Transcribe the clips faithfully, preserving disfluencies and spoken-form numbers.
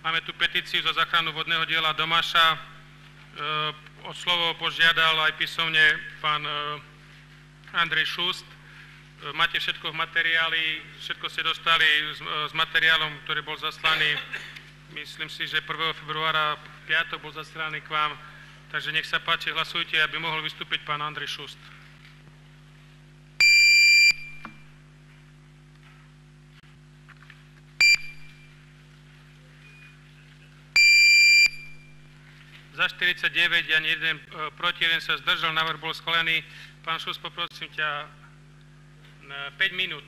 Máme tu petíciu za záchranu vodného diela Domaša. E, o slovo požiadal aj písomne pán e, Andrej Šust. E, máte všetko v materiáli, všetko ste dostali s, s materiálom, ktorý bol zaslaný, myslím si, že prvého februára v piatok bol zaslaný k vám. Takže nech sa páči, hlasujte, aby mohol vystúpiť pán Andrej Šust. Za štyridsaťdeväť, ani jeden e, proti, jeden sa zdržal, návrh bol schválený. Pán Šus, poprosím ťa na päť minút.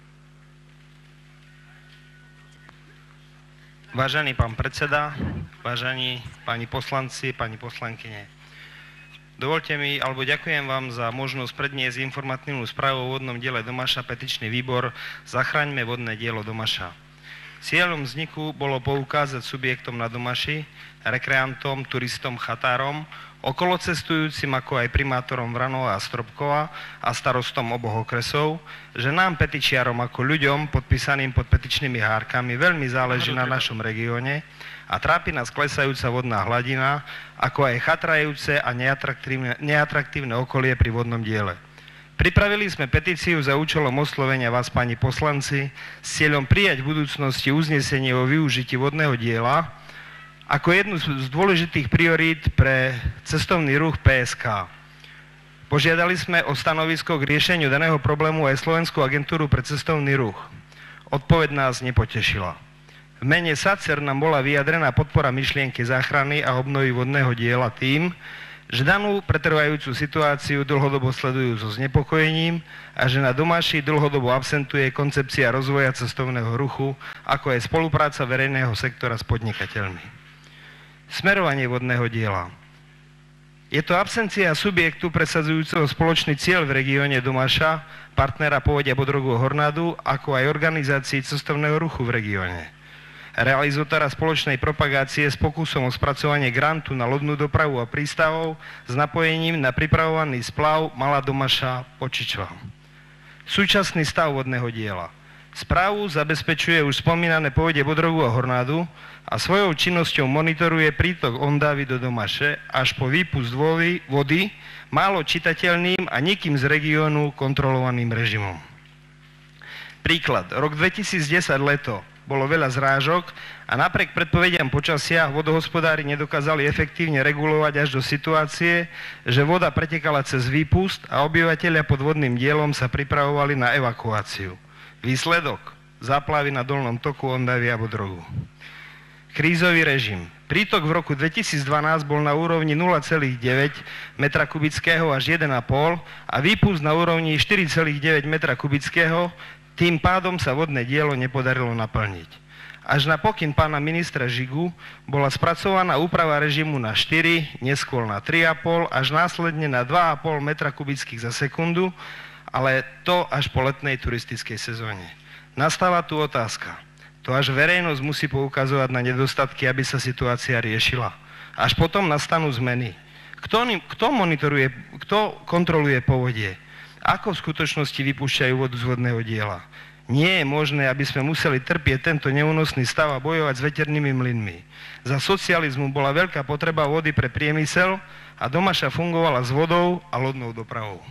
Vážený pán predseda, vážení páni poslanci, pani poslankyne. Dovolte mi, alebo ďakujem vám za možnosť predniesť informatívnu správu o vodnom diele Domaša, petičný výbor Zachraňme vodné dielo Domaša. Cieľom vzniku bolo poukázať subjektom na Domaši, rekreantom, turistom, chatárom, okolocestujúcim ako aj primátorom Vranova a Stropkova a starostom oboch okresov, že nám petičiarom ako ľuďom podpísaným pod petičnými hárkami veľmi záleží na našom regióne a trápi nás klesajúca vodná hladina, ako aj chatrajúce a neatraktívne, neatraktívne okolie pri vodnom diele. Pripravili sme petíciu za účelom oslovenia vás, pani poslanci, s cieľom prijať v budúcnosti uznesenie o využití vodného diela ako jednu z dôležitých priorít pre cestovný ruch pé es ká. Požiadali sme o stanovisko k riešeniu daného problému aj Slovenskú agentúru pre cestovný ruch. Odpoveď nás nepotešila. V mene SACER nám bola vyjadrená podpora myšlienky záchrany a obnovy vodného diela tým, že danú pretrvajúcu situáciu dlhodobo sledujú so znepokojením a že na Domaši dlhodobo absentuje koncepcia rozvoja cestovného ruchu, ako aj spolupráca verejného sektora s podnikateľmi. Smerovanie vodného diela. Je to absencia subjektu presadzujúceho spoločný cieľ v regióne Domaša, partnera Povodia Bodrogu Hornádu, ako aj organizácií cestovného ruchu v regióne. Realizátora spoločnej propagácie s pokusom o spracovanie grantu na lodnú dopravu a prístavov s napojením na pripravovaný splav Malá Domaša Počičva. Súčasný stav vodného diela. Správu zabezpečuje už spomínané Povodie Bodrogu a Hornádu a svojou činnosťou monitoruje prítok Ondávy do Domaše až po výpust vody málo čitateľným a nikým z regiónu kontrolovaným režimom. Príklad. Rok dvetisícdesať leto. Bolo veľa zrážok a napriek predpovediam počasia vodohospodári nedokázali efektívne regulovať až do situácie, že voda pretekala cez výpust a obyvatelia pod vodným dielom sa pripravovali na evakuáciu. Výsledok? Záplavy na dolnom toku Ondavy a Bodrogu. Krízový režim. Prítok v roku dvetisícdvanásť bol na úrovni nula celá deväť metra kubického až jeden celá päť a výpust na úrovni štyri celá deväť metra kubického. Tým pádom sa vodné dielo nepodarilo naplniť. Až na pokyn pána ministra Žigu bola spracovaná úprava režimu na štyri, neskôr na tri celá päť, až následne na dva celá päť metra kubických za sekundu, ale to až po letnej turistickej sezóne. Nastáva tu otázka. To až verejnosť musí poukazovať na nedostatky, aby sa situácia riešila. Až potom nastanú zmeny. Kto, kto monitoruje, kto kontroluje povodie? Ako v skutočnosti vypúšťajú vodu z vodného diela? Nie je možné, aby sme museli trpieť tento neúnosný stav a bojovať s veternými mlynmi. Za socializmu bola veľká potreba vody pre priemysel a Domaša fungovala s vodou a lodnou dopravou.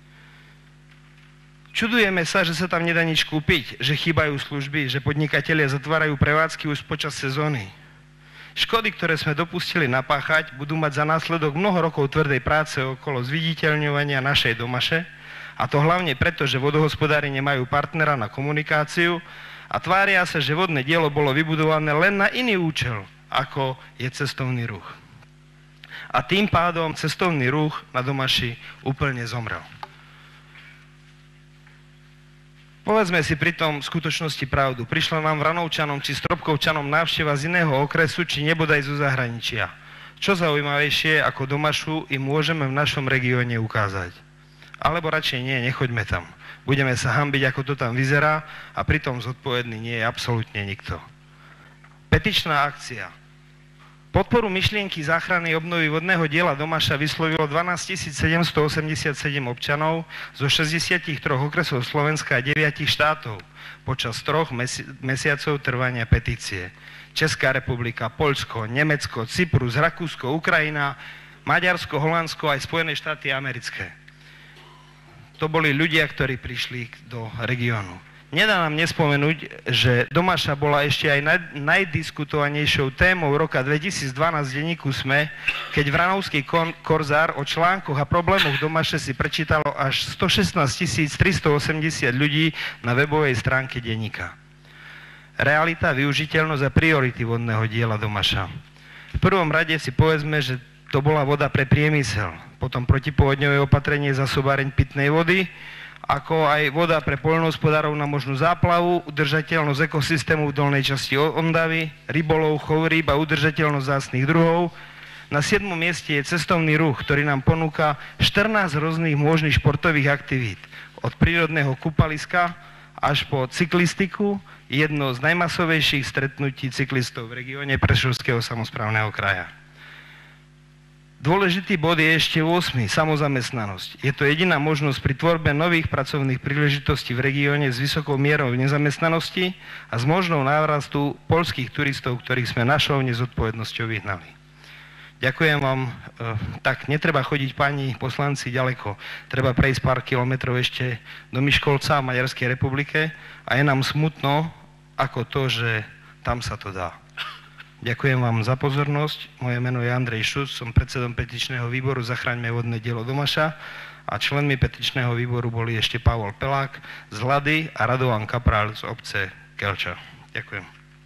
Čudujeme sa, že sa tam nedá nič kúpiť, že chýbajú služby, že podnikatelia zatvárajú prevádzky už počas sezóny. Škody, ktoré sme dopustili napáchať, budú mať za následok mnoho rokov tvrdej práce okolo zviditeľňovania našej Domaše, a to hlavne preto, že vodohospodári nemajú partnera na komunikáciu a tvária sa, že vodné dielo bolo vybudované len na iný účel, ako je cestovný ruch. A tým pádom cestovný ruch na Domaši úplne zomrel. Povedzme si pritom v skutočnosti pravdu. Prišla nám Vranovčanom či Stropkovčanom návšteva z iného okresu, či nebodaj zo zahraničia. Čo zaujímavejšie ako Domašu im môžeme v našom regióne ukázať. Alebo radšej nie, nechoďme tam. Budeme sa hanbiť, ako to tam vyzerá a pritom zodpovedný nie je absolútne nikto. Petičná akcia. Podporu myšlienky záchrany obnovy vodného diela Domaša vyslovilo dvanásť tisíc sedemstoosemdesiatsedem občanov zo šesťdesiattri okresov Slovenska a deviatich štátov počas troch mesi- mesiacov trvania petície. Česká republika, Poľsko, Nemecko, Cyprus, Rakúsko, Ukrajina, Maďarsko, Holandsko aj Spojené štáty americké. To boli ľudia, ktorí prišli do regiónu. Nedá nám nespomenúť, že Domaša bola ešte aj naj, najdiskutovanejšou témou roka dvetisícdvanásť v denníku SME, keď Vranovský kon, korzár o článkoch a problémoch Domaše si prečítalo až stošestnásť tisíc tristoosemdesiat ľudí na webovej stránke denníka. Realita, využiteľnosť a priority vodného diela Domaša. V prvom rade si povedzme, že to bola voda pre priemysel, potom protipovodňové opatrenie zasobáreň pitnej vody, ako aj voda pre poľnohospodárov na možnú záplavu, udržateľnosť ekosystému v dolnej časti Ondavy, rybolov, chov rýb a udržateľnosť vzácnych druhov. Na siedmom mieste je cestovný ruch, ktorý nám ponúka štrnásť rôznych možných športových aktivít. Od prírodného kúpaliska až po cyklistiku, jedno z najmasovejších stretnutí cyklistov v regióne Prešovského samosprávneho kraja. Dôležitý bod je ešte ôsmy samozamestnanosť. Je to jediná možnosť pri tvorbe nových pracovných príležitostí v regióne s vysokou mierou nezamestnanosti a s možnou návrastu poľských turistov, ktorých sme našou nezodpovednosťou vyhnali. Ďakujem vám. Tak, netreba chodiť, pani poslanci, ďaleko. Treba prejsť pár kilometrov ešte do Miškolca v Maďarskej republike a je nám smutno ako to, že tam sa to dá. Ďakujem vám za pozornosť. Moje meno je Andrej Šust, som predsedom petičného výboru Zachraňme vodné dielo Domaša a členmi petičného výboru boli ešte Pavol Pelák z Hlady a Radovan Kaprál z obce Kelča. Ďakujem.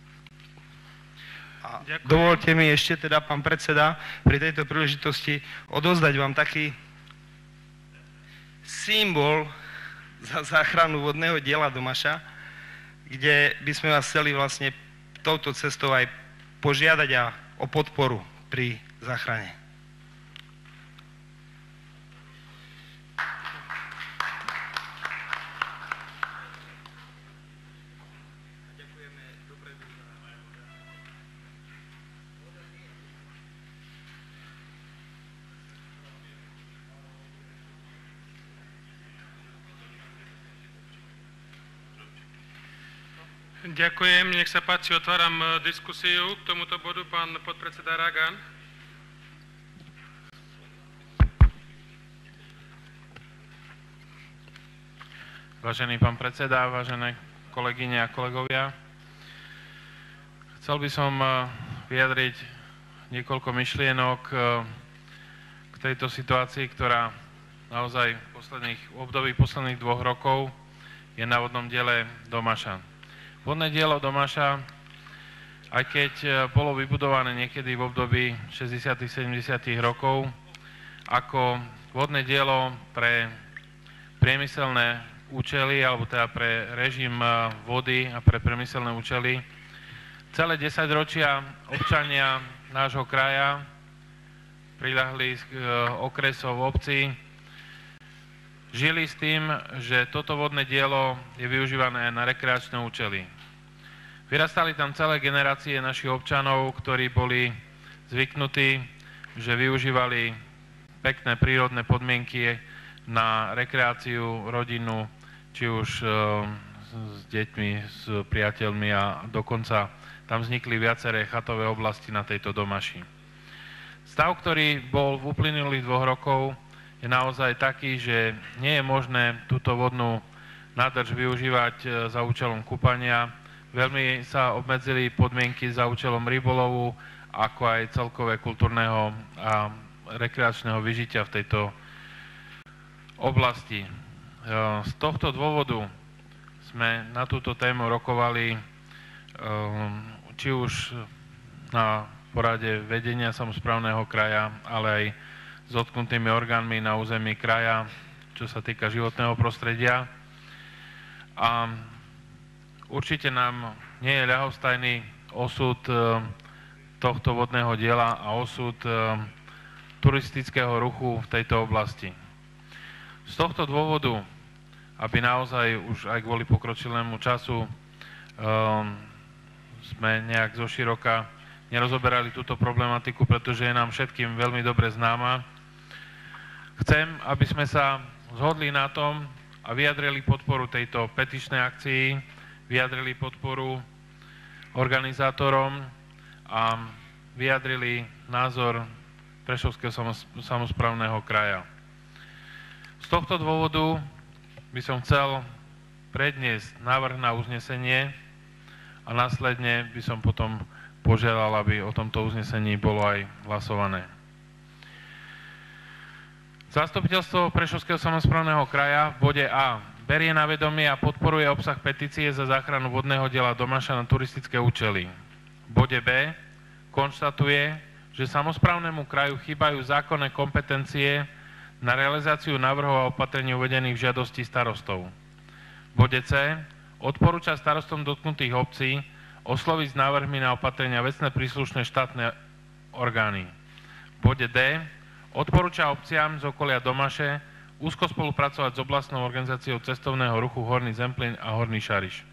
A Ďakujem. Dovolte mi ešte teda, pán predseda, pri tejto príležitosti odozdať vám taký symbol za záchranu vodného diela Domaša, kde by sme vás chceli vlastne touto cestou aj požiadať a o podporu pri záchrane. Ďakujem, nech sa páči, otváram diskusiu k tomuto bodu, pán podpredseda Ragan. Vážený pán predseda, vážené kolegyne a kolegovia, chcel by som vyjadriť niekoľko myšlienok k tejto situácii, ktorá naozaj v posledných v období posledných dvoch rokov je na vodnom diele Domaša. Vodné dielo Domaša, aj keď bolo vybudované niekedy v období šesťdesiatych sedemdesiatych rokov, ako vodné dielo pre priemyselné účely, alebo teda pre režim vody a pre priemyselné účely, celé desaťročia občania nášho kraja, priľahlých okresov, obcí, žili s tým, že toto vodné dielo je využívané na rekreačné účely. Vyrastali tam celé generácie našich občanov, ktorí boli zvyknutí, že využívali pekné prírodné podmienky na rekreáciu rodinu, či už s deťmi, s priateľmi a dokonca tam vznikli viaceré chatové oblasti na tejto Domaši. Stav, ktorý bol v uplynulých dvoch rokov, je naozaj taký, že nie je možné túto vodnú nádrž využívať za účelom kúpania. Veľmi sa obmedzili podmienky za účelom rybolovu, ako aj celkové kultúrneho a rekreačného vyžitia v tejto oblasti. Z tohto dôvodu sme na túto tému rokovali či už na porade vedenia samosprávneho kraja, ale aj s dotknutými orgánmi na území kraja, čo sa týka životného prostredia. A určite nám nie je ľahostajný osud tohto vodného diela a osud turistického ruchu v tejto oblasti. Z tohto dôvodu, aby naozaj už aj kvôli pokročilému času sme nejak zoširoka nerozoberali túto problematiku, pretože je nám všetkým veľmi dobre známa. Chcem, aby sme sa zhodli na tom a vyjadrili podporu tejto petičnej akcii, vyjadrili podporu organizátorom a vyjadrili názor Prešovského samosprávneho kraja. Z tohto dôvodu by som chcel predniesť návrh na uznesenie a následne by som potom požiadal, aby o tomto uznesení bolo aj hlasované. Zastupiteľstvo Prešovského samosprávneho kraja v bode A berie na vedomie a podporuje obsah petície za záchranu vodného diela Domaša na turistické účely. V bode B konštatuje, že samosprávnemu kraju chýbajú zákonné kompetencie na realizáciu návrhov a opatrení uvedených v žiadosti starostov. V bode C odporúča starostom dotknutých obcí osloviť s návrhmi na opatrenia vecné príslušné štátne orgány. V bode D odporúča obciam z okolia Domaše úzko spolupracovať s oblastnou organizáciou cestovného ruchu Horný Zemplín a Horný Šariš.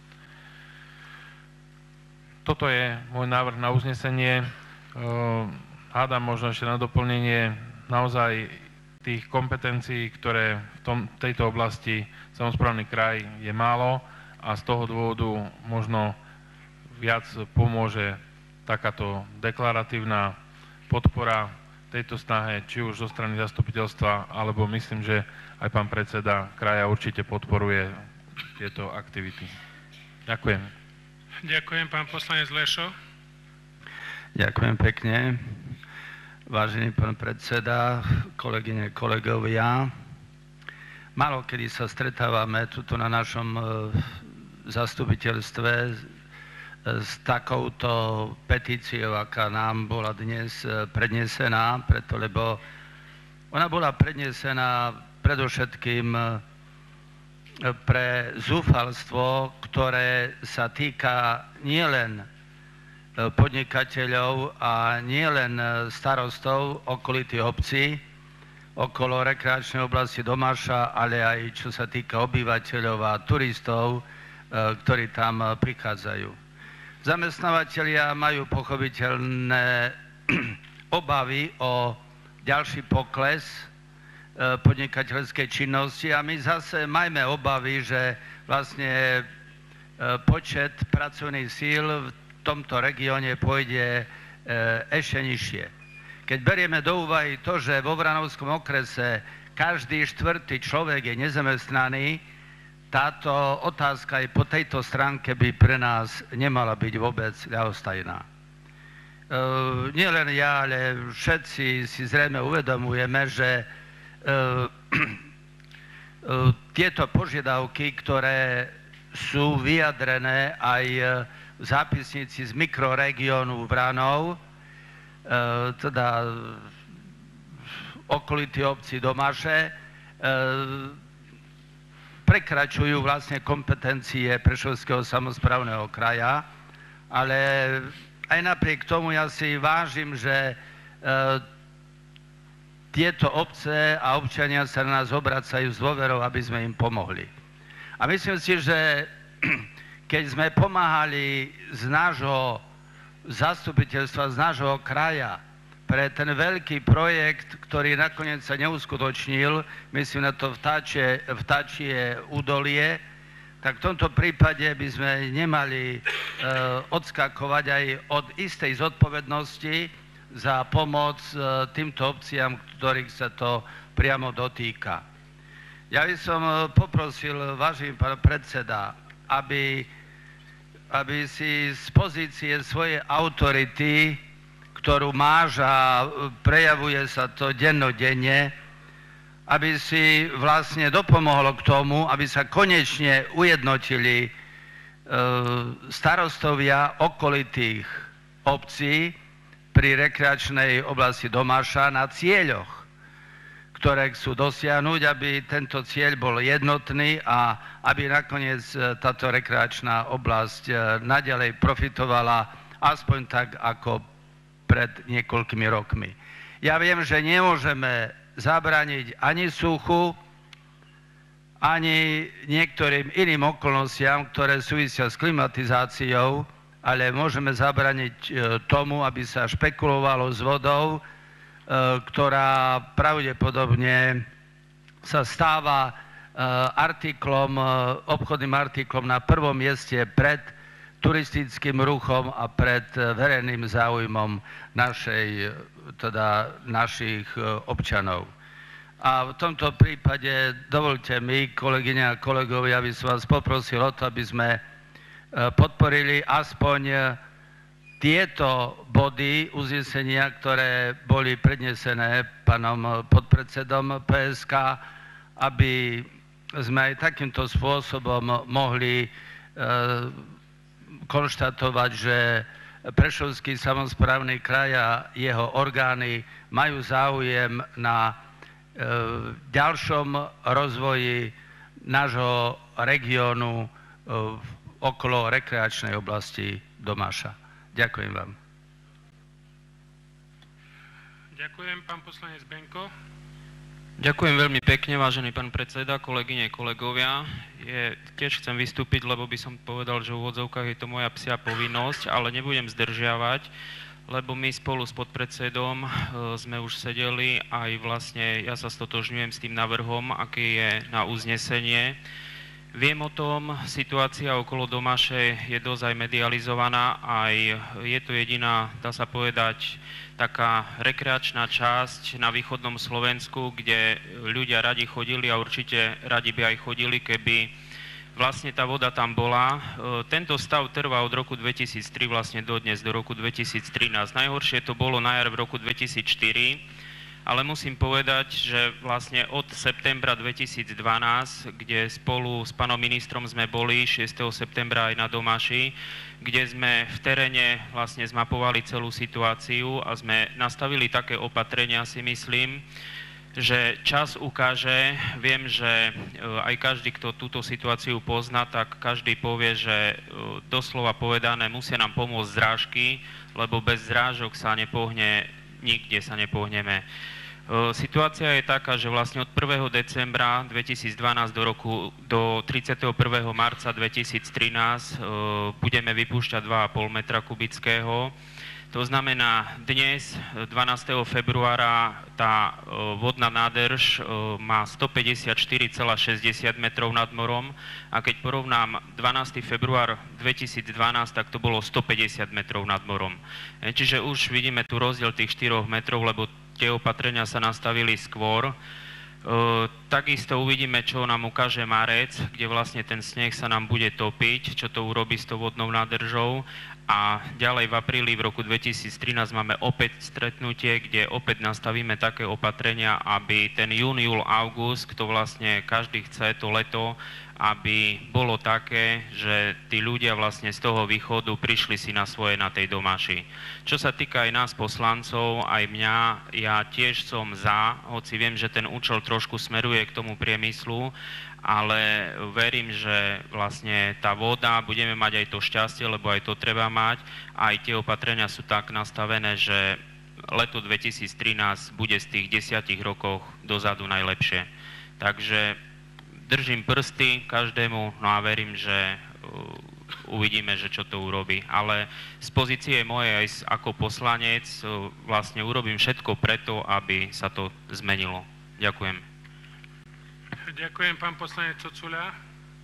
Toto je môj návrh na uznesenie. Hádam možno ešte na doplnenie naozaj tých kompetencií, ktoré v tom, tejto oblasti samosprávny kraj je málo a z toho dôvodu možno viac pomôže takáto deklaratívna podpora tejto snahe, či už zo strany zastupiteľstva, alebo myslím, že aj pán predseda kraja určite podporuje tieto aktivity. Ďakujem. Ďakujem, pán poslanec Lešo. Ďakujem pekne. Vážený pán predseda, kolegyne, kolegovia, málo kedy sa stretávame tuto na našom zastupiteľstve s takouto petíciou, aká nám bola dnes prednesená, preto lebo ona bola prednesená predovšetkým pre zúfalstvo, ktoré sa týka nielen podnikateľov a nielen starostov okolitých obcí, okolo rekreačnej oblasti Domaša, ale aj čo sa týka obyvateľov a turistov, ktorí tam prichádzajú. Zamestnávateľia majú pochopiteľné obavy o ďalší pokles podnikateľskej činnosti a my zase majme obavy, že vlastne počet pracovných síl v tomto regióne pôjde ešte nižšie. Keď berieme do úvahy to, že vo Vranovskom okrese každý štvrtý človek je nezamestnaný, táto otázka aj po tejto stránke by pre nás nemala byť vôbec ľahostajná. Nie len ja, ale všetci si zrejme uvedomujeme, že tieto požiadavky, ktoré sú vyjadrené aj v zápisnici z mikroregiónu Vranov, teda okolitý obci Domaše, prekračujú vlastne kompetencie Prešovského samosprávneho kraja, ale aj napriek tomu ja si vážim, že tieto obce a občania sa na nás obracajú s dôverou, aby sme im pomohli. A myslím si, že keď sme pomáhali z nášho zastupiteľstva, z nášho kraja pre ten veľký projekt, ktorý nakoniec sa neuskutočnil, myslím na to vtáčie, vtáčie údolie, tak v tomto prípade by sme nemali e, odskakovať aj od istej zodpovednosti za pomoc e, týmto obciam, ktorých sa to priamo dotýka. Ja by som poprosil, vážený pán predseda, aby, aby si z pozície svojej autority, ktorú máš a prejavuje sa to dennodenne, aby si vlastne dopomohlo k tomu, aby sa konečne ujednotili e, starostovia okolitých obcí pri rekreačnej oblasti Domaša na cieľoch, ktoré chcú dosiahnuť, aby tento cieľ bol jednotný a aby nakoniec táto rekreačná oblasť naďalej profitovala aspoň tak, ako pred niekoľkými rokmi. Ja viem, že nemôžeme zabrániť ani suchu, ani niektorým iným okolnostiam, ktoré súvisia s klimatizáciou, ale môžeme zabraniť tomu, aby sa špekulovalo s vodou, ktorá pravdepodobne sa stáva artiklom, obchodným artiklom na prvom mieste pred turistickým ruchom a pred verejným záujmom našej, teda našich občanov. A v tomto prípade dovolte mi, kolegyne a kolegovia, aby som vás poprosil o to, aby sme podporili aspoň tieto body uznesenia, ktoré boli prednesené pánom podpredsedom pé es ká, aby sme aj takýmto spôsobom mohli konštatovať, že Prešovský samosprávny kraj a jeho orgány majú záujem na ďalšom rozvoji nášho regiónu okolo rekreačnej oblasti Domaša. Ďakujem vám. Ďakujem, pán poslanec Benko. Ďakujem veľmi pekne, vážený pán predseda, kolegyne, kolegovia. Je, tiež chcem vystúpiť, lebo by som povedal, že v úvodzovkách je to moja psia povinnosť, ale nebudem zdržiavať, lebo my spolu s podpredsedom e, sme už sedeli aj vlastne, ja sa stotožňujem s tým návrhom, aký je na uznesenie. Viem o tom, situácia okolo Domaše je dosť aj medializovaná, aj je to jediná, dá sa povedať, taká rekreačná časť na východnom Slovensku, kde ľudia radi chodili a určite radi by aj chodili, keby vlastne tá voda tam bola. Tento stav trvá od roku dvetisíctri vlastne dodnes, do roku dvetisíctrinásť. Najhoršie to bolo na jar v roku dvetisícštyri, ale musím povedať, že vlastne od septembra dvetisícdvanásť, kde spolu s pánom ministrom sme boli šiesteho septembra aj na Domaši, kde sme v teréne vlastne zmapovali celú situáciu a sme nastavili také opatrenia, si myslím, že čas ukáže. Viem, že aj každý, kto túto situáciu pozná, tak každý povie, že doslova povedané musia nám pomôcť zrážky, lebo bez zrážok sa nepohne, nikde sa nepohneme. Situácia je taká, že vlastne od prvého decembra dvetisícdvanásť do roku do tridsiateho prvého marca dvetisíctrinásť budeme vypúšťať dva a pol metra kubického. To znamená, dnes, dvanásteho februára, tá vodná nádrž má stopäťdesiatštyri celá šesťdesiat metrov nad morom a keď porovnám dvanásteho február dvetisícdvanásť, tak to bolo stopäťdesiat metrov nad morom. Čiže už vidíme tu rozdiel tých štyroch metrov, lebo tie opatrenia sa nastavili skôr. Takisto uvidíme, čo nám ukáže marec, kde vlastne ten sneh sa nám bude topiť, čo to urobí s tou vodnou nádržou. A ďalej v apríli v roku dvetisíctrinásť máme opäť stretnutie, kde opäť nastavíme také opatrenia, aby ten jún, júl, august, kto vlastne každý chce to leto, aby bolo také, že tí ľudia vlastne z toho východu prišli si na svoje na tej Domaši. Čo sa týka aj nás poslancov, aj mňa, ja tiež som za, hoci viem, že ten účel trošku smeruje k tomu priemyslu, ale verím, že vlastne tá voda, budeme mať aj to šťastie, lebo aj to treba mať, aj tie opatrenia sú tak nastavené, že leto dvetisíctrinásť bude z tých desiatich rokoch dozadu najlepšie. Takže držím prsty každému, no a verím, že uvidíme, že čo to urobí. Ale z pozície mojej aj ako poslanec vlastne urobím všetko preto, aby sa to zmenilo. Ďakujem. Ďakujem, pán poslanec Cocuľa.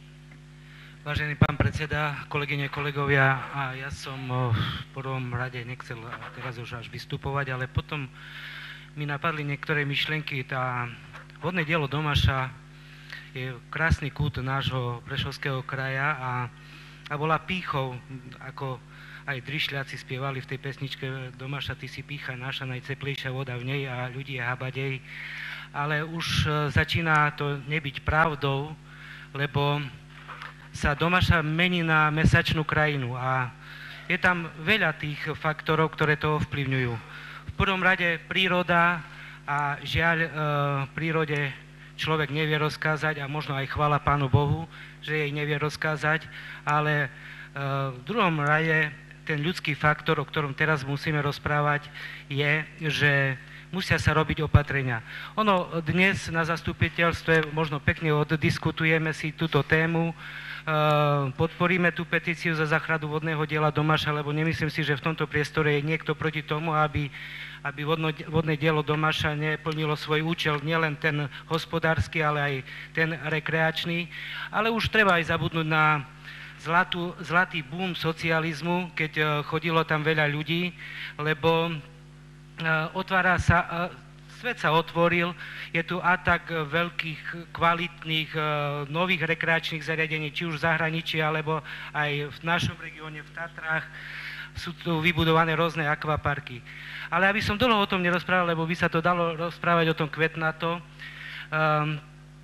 Vážený pán predseda, kolegyne, kolegovia, a ja som v prvom rade nechcel teraz už až vystupovať, ale potom mi napadli niektoré myšlienky. Tá vodné dielo Domaša je krásny kút nášho Prešovského kraja a, a bola pýchou, ako aj drišľáci spievali v tej pesničke Domaša, ty si pýcha naša, najteplejšia voda v nej a ľudí je habadej. Ale už začína to nebyť pravdou, lebo sa Domaša mení na mesačnú krajinu a je tam veľa tých faktorov, ktoré to ovplyvňujú. V prvom rade príroda a žiaľ e, prírode človek nevie rozkázať a možno aj chvála Pánu Bohu, že jej nevie rozkázať, ale e, v druhom rade ten ľudský faktor, o ktorom teraz musíme rozprávať, je, že musia sa robiť opatrenia. Ono dnes na zastupiteľstve možno pekne oddiskutujeme si túto tému, podporíme tú petíciu za záchranu vodného diela Domaša, lebo nemyslím si, že v tomto priestore je niekto proti tomu, aby, aby vodno, vodné dielo Domaša neplnilo svoj účel, nielen ten hospodársky, ale aj ten rekreačný. Ale už treba aj zabudnúť na zlatú, zlatý boom socializmu, keď chodilo tam veľa ľudí, lebo otvára sa... Svet sa otvoril, je tu atak veľkých, kvalitných, nových rekreačných zariadení, či už v zahraničí, alebo aj v našom regióne, v Tatrách. Sú tu vybudované rôzne akvaparky. Ale aby som dlho o tom nerozprával, lebo by sa to dalo rozprávať o tom kvetnato, um,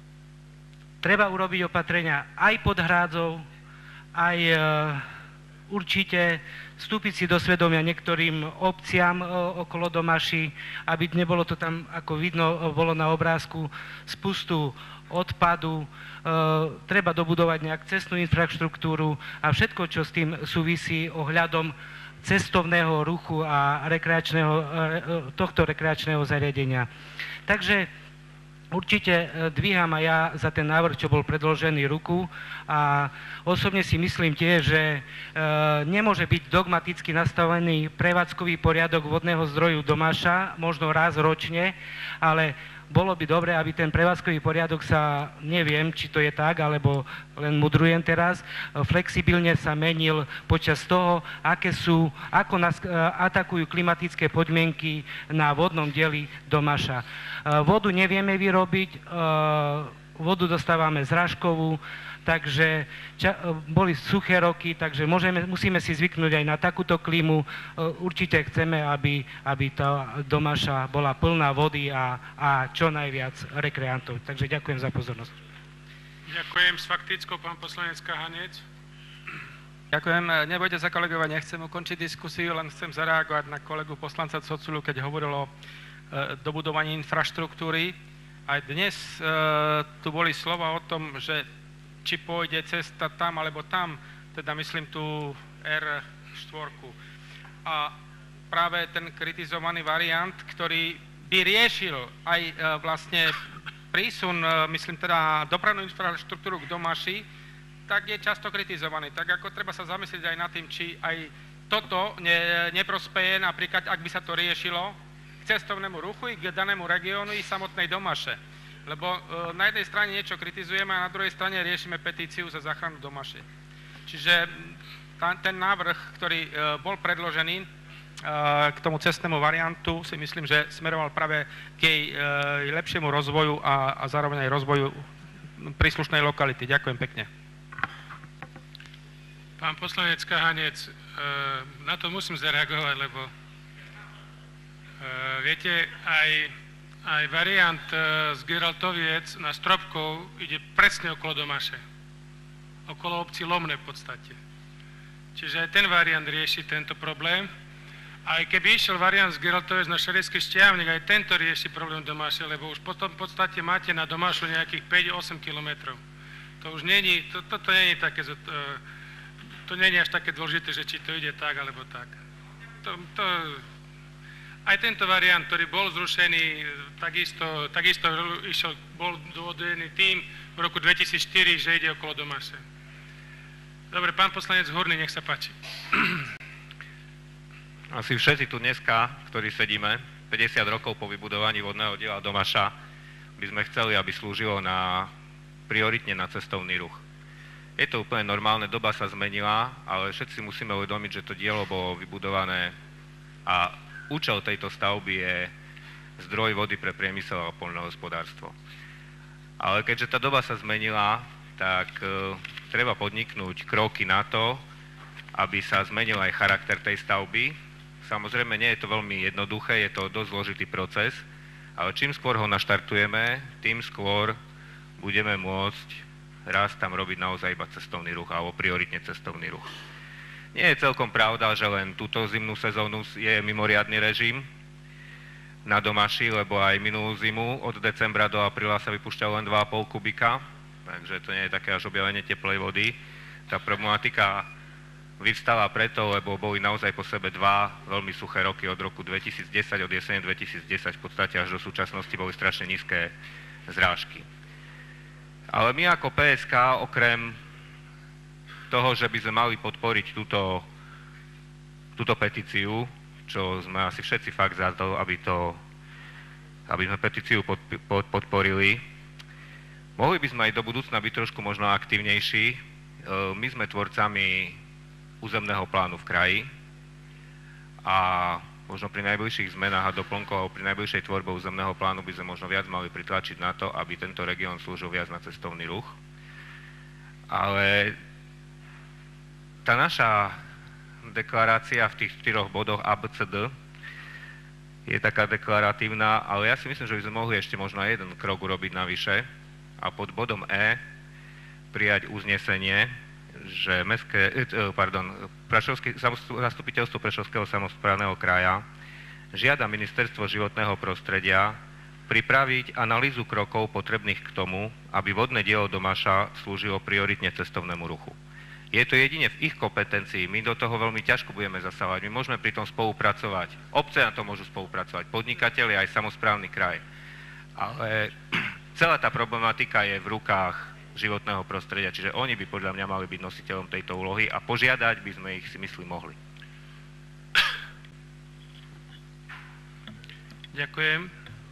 treba urobiť opatrenia aj pod hrádzou, aj uh, určite vstúpiť si do svedomia niektorým obciam okolo Domaši, aby nebolo to tam, ako vidno, bolo na obrázku, spustu odpadu, e, treba dobudovať nejak cestnú infraštruktúru a všetko, čo s tým súvisí ohľadom cestovného ruchu a rekreačného, tohto rekreačného zariadenia. Takže určite dvíham aj ja za ten návrh, čo bol predložený, ruku a osobne si myslím tiež, že e, nemôže byť dogmaticky nastavený prevádzkový poriadok vodného zdroju Domaša, možno raz ročne, ale bolo by dobre, aby ten prevádzkový poriadok sa, neviem, či to je tak, alebo len mudrujem teraz, flexibilne sa menil počas toho, aké sú, ako nás atakujú klimatické podmienky na vodnom dieli Domaša. Vodu nevieme vyrobiť, vodu dostávame zrážkovú, takže ča, boli suché roky, takže môžeme, musíme si zvyknúť aj na takúto klímu. Určite chceme, aby, aby tá Domaša bola plná vody a, a čo najviac rekreantov. Takže ďakujem za pozornosť. Ďakujem. S faktickou pán poslanec Kahanec. Ďakujem. Nebojte sa, kolegovia, nechcem ukončiť diskusiu, len chcem zareagovať na kolegu poslanca Coculu, keď hovoril o e, dobudovaní infraštruktúry. Aj dnes e, tu boli slova o tom, že či pôjde cesta tam alebo tam, teda myslím tú er štyri. A práve ten kritizovaný variant, ktorý by riešil aj e, vlastne prísun, e, myslím teda dopravnú infraštruktúru k Domaši, tak je často kritizovaný. Tak ako treba sa zamyslieť aj nad tým, či aj toto ne, neprospeje, napríklad ak by sa to riešilo k cestovnému ruchu i k danému regiónu i samotnej Domaše. Lebo e, na jednej strane niečo kritizujeme a na druhej strane riešime petíciu za záchranu Domaše. Čiže tá, ten návrh, ktorý e, bol predložený e, k tomu cestnému variantu, si myslím, že smeroval práve k jej e, lepšiemu rozvoju a, a zároveň aj rozvoju príslušnej lokality. Ďakujem pekne. Pán poslanec Kahanec, e, na to musím zareagovať, lebo e, viete, aj Aj variant z Geraltoviec na Stropkov ide presne okolo Domaše. Okolo obci Lomné v podstate. Čiže aj ten variant rieši tento problém. Aj keby išiel variant z Geraltoviec na Šarický Štiavnik, aj tento rieši problém Domaše, lebo už potom v podstate máte na Domašu nejakých päť až osem kilometrov. To už není, to, toto není také, to není až také dôležité, že či to ide tak, alebo tak. To, to, Aj tento variant, ktorý bol zrušený, takisto, takisto išiel, bol dôvodený tým v roku dvetisícštyri, že ide okolo Domaše. Dobre, pán poslanec Hurný, nech sa páči. Asi všetci tu dneska, ktorí sedíme, päťdesiat rokov po vybudovaní vodného diela Domaša, by sme chceli, aby slúžilo na, prioritne na cestovný ruch. Je to úplne normálne, doba sa zmenila, ale všetci musíme uvedomiť, že to dielo bolo vybudované a účel tejto stavby je zdroj vody pre priemysel a poľnohospodárstvo. Ale keďže tá doba sa zmenila, tak e, treba podniknúť kroky na to, aby sa zmenil aj charakter tej stavby. Samozrejme, nie je to veľmi jednoduché, je to dosť zložitý proces, ale čím skôr ho naštartujeme, tým skôr budeme môcť raz tam robiť naozaj iba cestovný ruch, alebo prioritne cestovný ruch. Nie je celkom pravda, že len túto zimnú sezónu je mimoriadny režim na Domaši, lebo aj minulú zimu od decembra do apríla sa vypúšťalo len dva a pol kubika, takže to nie je také až objavenie teplej vody. Tá problematika vyvstala preto, lebo boli naozaj po sebe dva veľmi suché roky od roku dvetisícdesať, od jesene dvetisícdesať, v podstate až do súčasnosti boli strašne nízke zrážky. Ale my ako pé es ká, okrem toho, že by sme mali podporiť túto, túto petíciu, čo sme asi všetci fakt za to, aby, to, aby sme petíciu pod, pod, podporili, mohli by sme aj do budúcna byť trošku možno aktívnejší. My sme tvorcami územného plánu v kraji a možno pri najbližších zmenách a doplnkov alebo pri najbližšej tvorbe územného plánu by sme možno viac mali pritlačiť na to, aby tento región slúžil viac na cestovný ruch. Ale tá naša deklarácia v tých štyroch bodoch A, B, C, D je taká deklaratívna, ale ja si myslím, že by sme mohli ešte možno jeden krok urobiť navyše a pod bodom E prijať uznesenie, že mestské, pardon, Prešovský, zastupiteľstvo Prešovského samosprávneho kraja žiada Ministerstvo životného prostredia pripraviť analýzu krokov potrebných k tomu, aby vodné dielo Domaša slúžilo prioritne cestovnému ruchu. Je to jedine v ich kompetencii, my do toho veľmi ťažko budeme zasávať, my môžeme pri tom spolupracovať, obce na to môžu spolupracovať, podnikatelia aj samosprávny kraj. Ale celá tá problematika je v rukách životného prostredia, čiže oni by podľa mňa mali byť nositeľom tejto úlohy a požiadať by sme ich, si myslím, mohli. Ďakujem.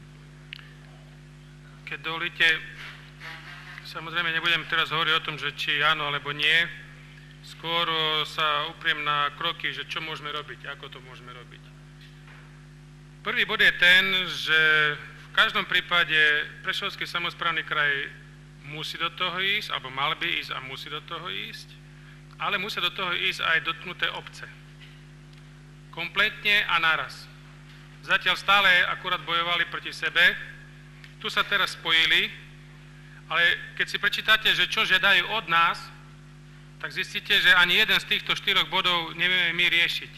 Keď dovolíte, samozrejme nebudem teraz hovoriť o tom, že či áno alebo nie, skôr sa upriem na kroky, že čo môžeme robiť, ako to môžeme robiť. Prvý bod je ten, že v každom prípade Prešovský samosprávny kraj musí do toho ísť, alebo mal by ísť a musí do toho ísť, ale musia do toho ísť aj dotknuté obce. Kompletne a naraz. Zatiaľ stále akurát bojovali proti sebe, tu sa teraz spojili, ale keď si prečítate, že čo žiadajú od nás, tak zistíte, že ani jeden z týchto štyroch bodov nevieme my riešiť.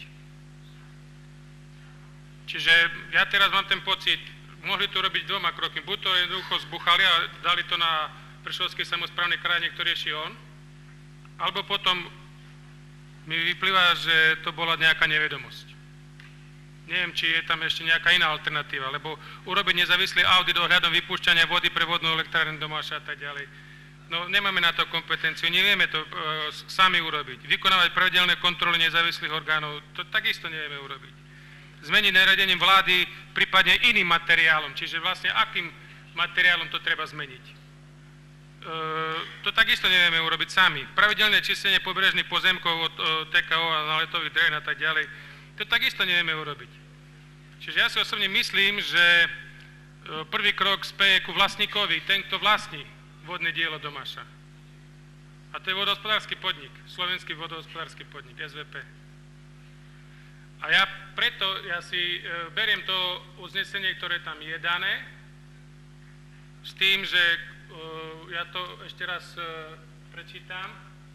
Čiže ja teraz mám ten pocit, mohli to robiť dvoma krokmi, buď to jednoducho zbuchali a dali to na Prešovský samosprávny kraj, niekto rieši on, alebo potom mi vyplýva, že to bola nejaká nevedomosť. Neviem, či je tam ešte nejaká iná alternatíva, lebo urobiť nezávislý audit ohľadom vypúšťania vody pre vodnú elektrárnu Domaša a tak ďalej. No nemáme na to kompetenciu, nevieme to e, sami urobiť. Vykonávať pravidelné kontroly nezávislých orgánov, to takisto nevieme urobiť. Zmeniť nariadením vlády, prípadne iným materiálom, čiže vlastne akým materiálom to treba zmeniť. To takisto nevieme urobiť sami. Pravidelné čistenie pobrežných pozemkov od té ká ó a náletových drén a tak ďalej, to takisto nevieme urobiť. Čiže ja si osobne myslím, že prvý krok speje ku vlastníkovi, ten, kto vlastní vodné dielo Domaša. A to je vodohospodársky podnik, slovenský vodohospodársky podnik, es vé pé. A ja preto ja si beriem to uznesenie, ktoré tam je dané, s tým, že ja to ešte raz prečítam,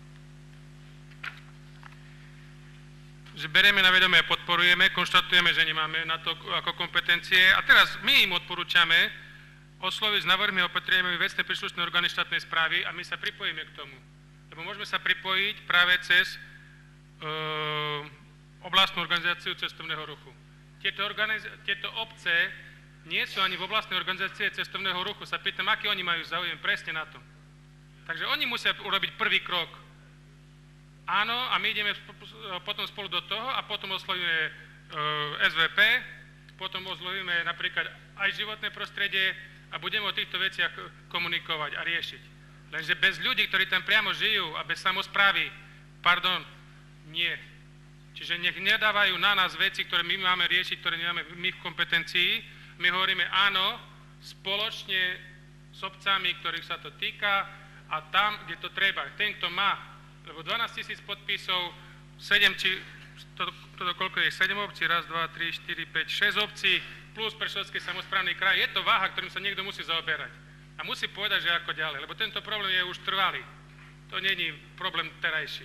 že berieme na vedomie a podporujeme, konštatujeme, že nemáme na to ako kompetencie a teraz my im odporúčame osloviť s návrhmi opatreniami vecné príslušné orgány štátnej správy a my sa pripojíme k tomu. Lebo môžeme sa pripojiť práve cez uh, oblastnú organizáciu cestovného ruchu. Tieto, organiz- tieto obce nie sú ani v oblastnej organizácie cestovného ruchu. Sa pýtam, aký oni majú záujem presne na to. Takže oni musia urobiť prvý krok. Áno, a my ideme potom spolu do toho a potom oslovíme e, es vé pé, potom oslovíme napríklad aj životné prostredie a budeme o týchto veciach komunikovať a riešiť. Lenže bez ľudí, ktorí tam priamo žijú a bez samosprávy, pardon, nie. Čiže nech nedávajú na nás veci, ktoré my máme riešiť, ktoré nemáme my v kompetencii. My hovoríme áno, spoločne s obcami, ktorých sa to týka a tam, kde to treba. Ten, kto má, lebo dvanásť tisíc podpisov, sedem či, toto, toto koľko je, sedem obcí, raz, dva, tri, štyri, päť, šesť obcí, plus Prešovský samosprávny kraj, je to váha, ktorým sa niekto musí zaoberať. A musí povedať, že ako ďalej, lebo tento problém je už trvalý. To nie je problém terajší.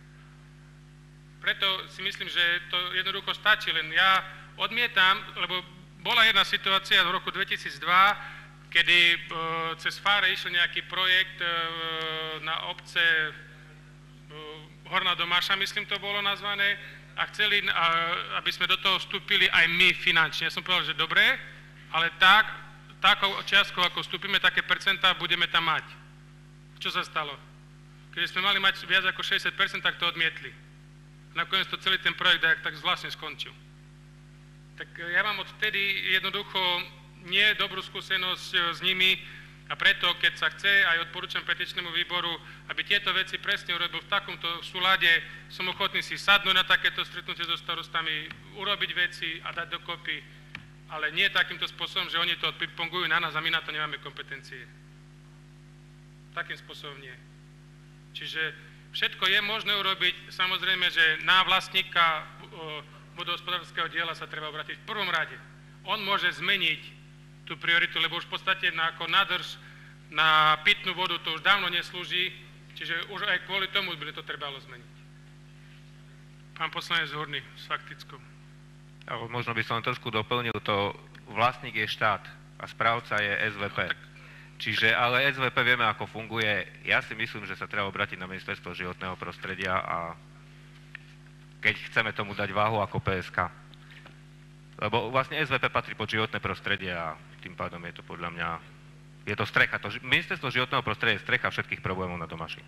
Preto si myslím, že to jednoducho stačí, len ja odmietam, lebo bola jedna situácia v roku dvetisícdva, kedy e, cez Fáre išiel nejaký projekt e, na obce e, Horná Domaša, myslím, to bolo nazvané, a chceli, aby sme do toho vstúpili aj my finančne. Ja som povedal, že dobre, ale tak, takou čiastkou, ako vstúpime, také percentá budeme tam mať. Čo sa stalo? Keď sme mali mať viac ako šesťdesiat percent, tak to odmietli. Nakoniec to celý ten projekt tak vlastne skončil. Tak ja mám odtedy jednoducho nie dobrú skúsenosť s nimi, a preto, keď sa chce, aj odporúčam petičnému výboru, aby tieto veci presne urobil v takomto súlade, som ochotný si sadnúť na takéto stretnutie so starostami, urobiť veci a dať dokopy, ale nie takýmto spôsobom, že oni to odpingpongujú na nás a my na to nemáme kompetencie. Takým spôsobom nie. Čiže všetko je možné urobiť, samozrejme, že na vlastníka vodohospodárskeho diela sa treba obrátiť v prvom rade. On môže zmeniť tú prioritu, lebo už v podstate na, ako nádrž na pitnú vodu to už dávno neslúži, čiže už aj kvôli tomu by to trebalo zmeniť. Pán poslanec Horný s faktickou. Možno by som trošku doplnil, to vlastník je štát a správca je es vé pé. No, čiže, ale es vé pé vieme, ako funguje. Ja si myslím, že sa treba obrátiť na Ministerstvo životného prostredia a keď chceme tomu dať váhu ako pé es ká. Lebo vlastne es vé pé patrí pod životné prostredie a tým pádom je to podľa mňa, je to strecha. To, Ministerstvo životného prostredia je strecha všetkých problémov na Domaši.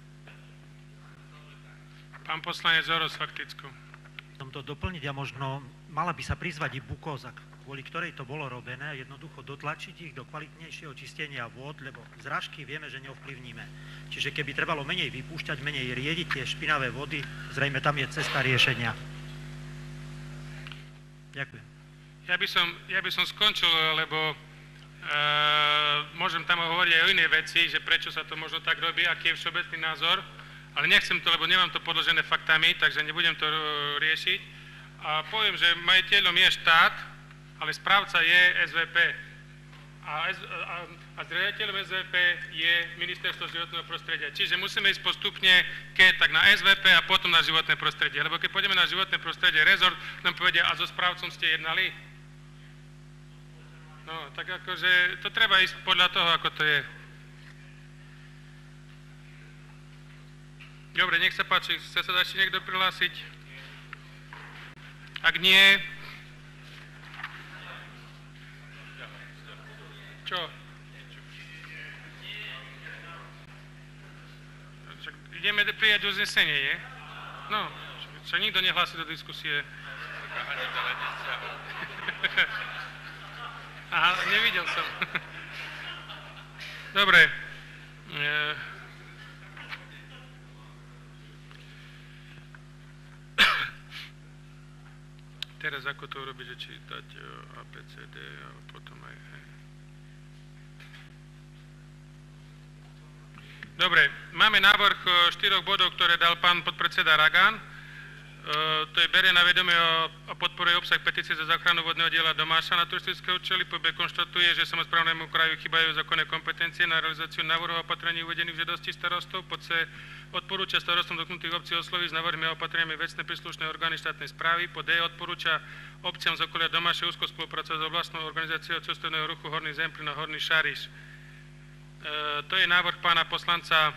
Pán poslanec Zoro s faktickou. Chcem to doplniť a možno mala by sa prizvať i Bukoza, kvôli ktorej to bolo robené, jednoducho dotlačiť ich do kvalitnejšieho čistenia vôd, lebo zrážky vieme, že neovplyvníme. Čiže keby trebalo menej vypúšťať, menej riediť tie špinavé vody, zrejme tam je cesta riešenia. Ďakujem. Ja by som, ja by som skončil, lebo e, môžem tam hovoriť aj o inej veci, že prečo sa to možno tak robí, aký je všeobecný názor, ale nechcem to, lebo nemám to podložené faktami, takže nebudem to riešiť. A poviem, že majiteľom je štát, ale správca je es vé pé. A, a, a zriadeľom es vé pé je Ministerstvo životného prostredia. Čiže musíme ísť postupne, keď tak na es vé pé a potom na životné prostredie. Lebo keď pôjdeme na životné prostredie, rezort nám povedia, a so správcom ste jednali? No, tak akože to treba ísť podľa toho, ako to je. Dobre, nech sa páči, chce sa ešte niekto prihlásiť? Ak nie... Čo? Čak ideme prijať uznesenie, nie? No, čo nikto nehlási do diskusie. Aha, nevidel som. Dobre. E... Teraz ako to urobiť, že či dať á bé cé dé a potom aj... Dobre, máme návrh štyroch bodov, ktoré dal pán podpredseda Ragan. Uh, to je berie na vedomie a podporuje obsah petície za záchranu vodného diela Domáša na turistické účely. Po B konštatuje, že samosprávnemu kraju chýbajú zákonné kompetencie na realizáciu návrhov a opatrení uvedených v žiadosti starostov. Po C odporúča starostom dotknutých obcí osloviť s návrhmi a opatreniami vecné príslušné orgány štátnej správy. Po D odporúča obciam z okolia Domáše úzko spolupracovať s oblastnou organizáciou cestovného ruchu Horný Zemplín a Horný Šariš. Uh, to je návrh pána poslanca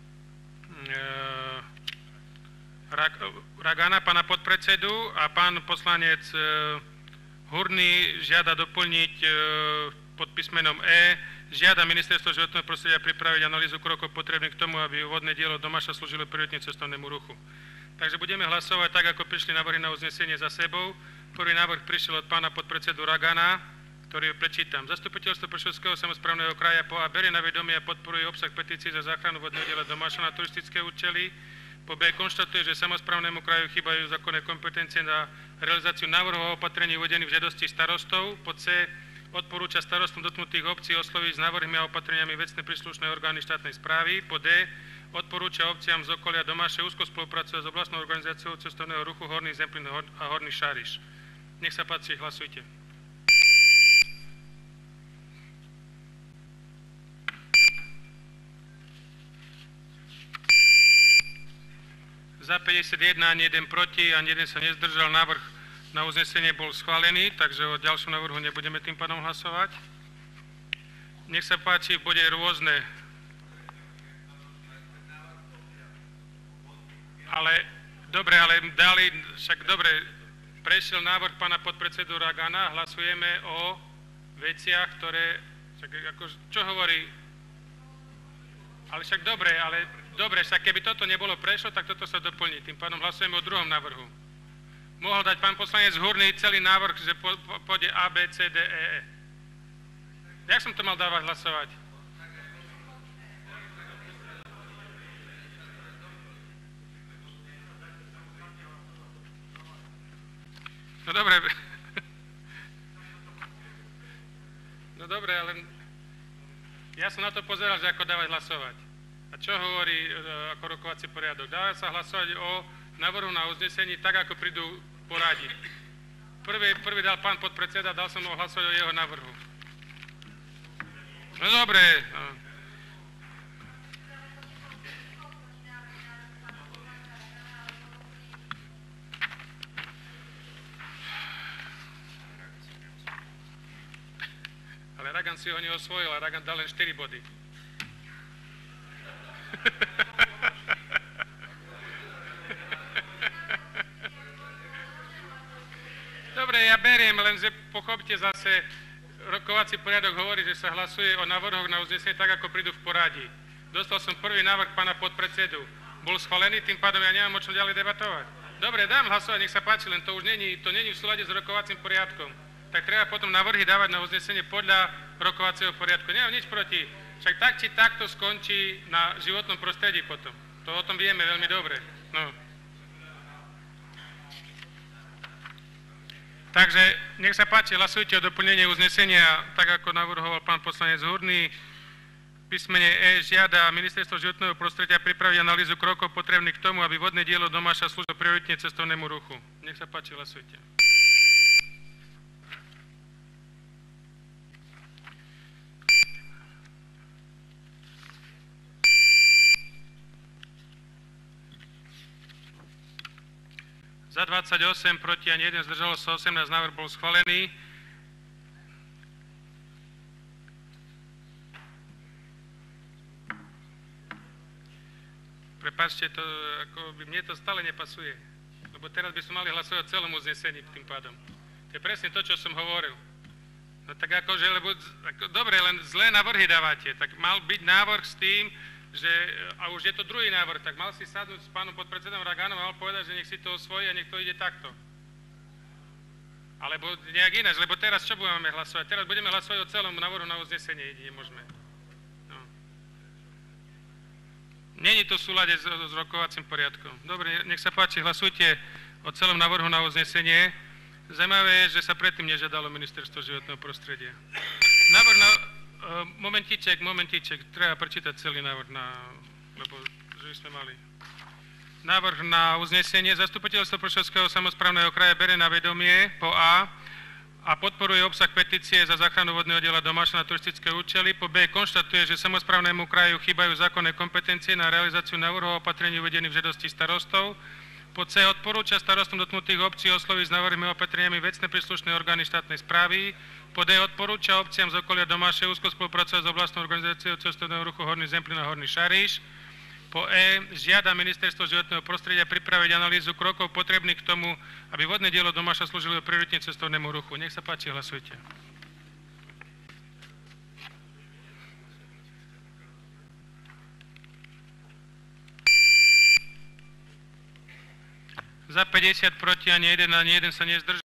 uh, Ragana, pána podpredsedu, a pán poslanec e, Hurný žiada doplniť e, pod písmenom E, žiada Ministerstvo životného prostredia pripraviť analýzu krokov potrebných k tomu, aby vodné dielo Domaša slúžilo prioritne cestovnému ruchu. Takže budeme hlasovať tak, ako prišli návrhy na uznesenie za sebou. Prvý návrh prišiel od pána podpredsedu Ragana, ktorý prečítam. Zastupiteľstvo Prešovského samosprávneho kraja po A berie na vedomie a podporuje obsah petícií za záchranu vodného diela Domaša na turistické účely. Po B konštatuje, že samosprávnemu kraju chýbajú zákonné kompetencie na realizáciu návrhov a opatrení uvedených v žiadosti starostov. Po C odporúča starostom dotknutých obcí osloviť s návrhmi a opatreniami vecné príslušné orgány štátnej správy. Po D odporúča obciam z okolia Domaše úzko spolupracovať s oblastnou organizáciou cestovného ruchu Horný Zemplín a Horný Šariš. Nech sa páči, hlasujte. Za päťdesiatjeden, ani jeden proti, ani jeden sa nezdržal. Návrh na uznesenie bol schválený, takže o ďalšom návrhu nebudeme tým pádom hlasovať. Nech sa páči, v bode rôzne. Ale, dobre, ale dali, však dobre, prešiel návrh pána podpredsedu Ragana, hlasujeme o veciach, ktoré, však ako, čo hovorí, ale však dobre, ale dobre, však keby toto nebolo prešlo, tak toto sa doplní, tým pádom hlasujeme o druhom návrhu. Mohol dať pán poslanec Hurný celý návrh, že po, po, pôjde A, B, C, D, E, E. Jak som to mal dávať hlasovať? No dobre. No dobre, ale ja som na to pozeral, že ako dávať hlasovať. A čo hovorí e, ako rokovací poriadok? Dáva sa hlasovať o návrhu na uznesení tak, ako prídu poradí. Prvý, prvý dal pán podpredseda, dal som ho hlasovať o jeho návrhu. No dobre. No. Ale Ragan si ho neosvojil a Ragan dal len štyri body. Dobre, ja beriem, lenže pochopte zase, rokovací poriadok hovorí, že sa hlasuje o návrhoch na uznesenie tak, ako prídu v poradí. Dostal som prvý návrh pána podpredsedu. Bol schválený, tým pádom ja nemám o čom ďalej debatovať. Dobre, dám hlasovať, nech sa páči, len to už není, to není v súlade s rokovacím poriadkom. Tak treba potom návrhy dávať na uznesenie podľa rokovacieho poriadku. Nemám nič proti. Však tak či takto skončí na životnom prostredí potom. To o tom vieme veľmi dobre. No. Takže nech sa páči, hlasujte o doplnenie uznesenia, tak ako navrhoval pán poslanec Hurný. Písmene E žiada Ministerstvo životného prostredia pripraviť analýzu krokov potrebných k tomu, aby vodné dielo Domaša slúžilo prioritne cestovnému ruchu. Nech sa páči, hlasujte. Za dvadsaťosem, proti ani jeden, zdržalo sa osemnásť, návrh bol schválený. Prepáčte, to, ako by, mne to stále nepasuje, lebo teraz by sme mali hlasovať o celom uznesení tým pádom. To je presne to, čo som hovoril. No tak akože, lebo, ako, dobre, len zlé návrhy dávate, tak mal byť návrh s tým, že, a už je to druhý návrh, tak mal si sadnúť s pánom podpredsedom Raganom a mal povedať, že nech si to osvojí a nech to ide takto. Alebo nejak ináč, lebo teraz čo budeme hlasovať? Teraz budeme hlasovať o celom návrhu na uznesenie, jedine môžeme. No. Není to v súlade s, s rokovacím poriadkom. Dobre, nech sa páči, hlasujte o celom návrhu na uznesenie. Zaujímavé je, že sa predtým nežiadalo Ministerstvo životného prostredia. Návrh na... Momentíček, momentíček, treba prečítať celý návrh, na, lebo že by sme mali. Návrh na uznesenie. Zastupiteľstvo Prešovského samosprávneho kraja bere na vedomie po A a podporuje obsah petície za záchranu vodného diela Domaša na turistické účely. Po B konštatuje, že samosprávnemu kraju chýbajú zákonné kompetencie na realizáciu návrhov a opatrení uvedených v žiadosti starostov. Po C odporúča starostom dotknutých obcí osloviť s návrhnými opatreniami vecné príslušné orgány štátnej správy. Po D odporúča obciam z okolia Domaše úzko spolupracovať s oblastnou organizáciou cestovného ruchu Horný Zemplín a Horný Šariš. Po E žiada Ministerstvo životného prostredia pripraviť analýzu krokov potrebných k tomu, aby vodné dielo Domaša slúžilo prioritne cestovnému ruchu. Nech sa páči, hlasujte. Za päťdesiat, proti ani jeden, ani jeden sa nezdržal.